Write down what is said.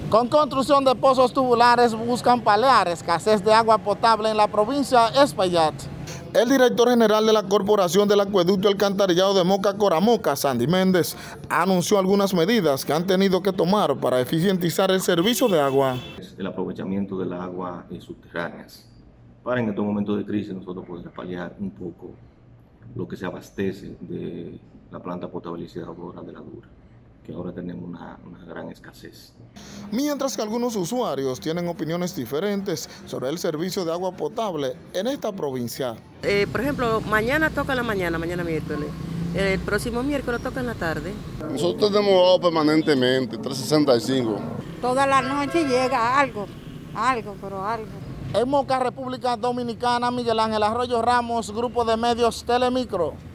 Con construcción de pozos tubulares buscan paliar escasez de agua potable en la provincia de Espaillat. El director general de la Corporación del Acueducto y Alcantarillado de Moca Coramoca, Sandy Méndez, anunció algunas medidas que han tenido que tomar para eficientizar el servicio de agua. El aprovechamiento del agua subterráneas para en estos momentos de crisis nosotros poder paliar un poco lo que se abastece de la planta potabilizadora de la Dura, que ahora tenemos una gran escasez. Mientras que algunos usuarios tienen opiniones diferentes sobre el servicio de agua potable en esta provincia. Por ejemplo, mañana toca en la mañana miércoles. El próximo miércoles toca en la tarde. Nosotros tenemos agua permanentemente, 365. Toda la noche llega algo. En Moca, República Dominicana, Miguel Ángel Arroyo Ramos, Grupo de Medios Telemicro.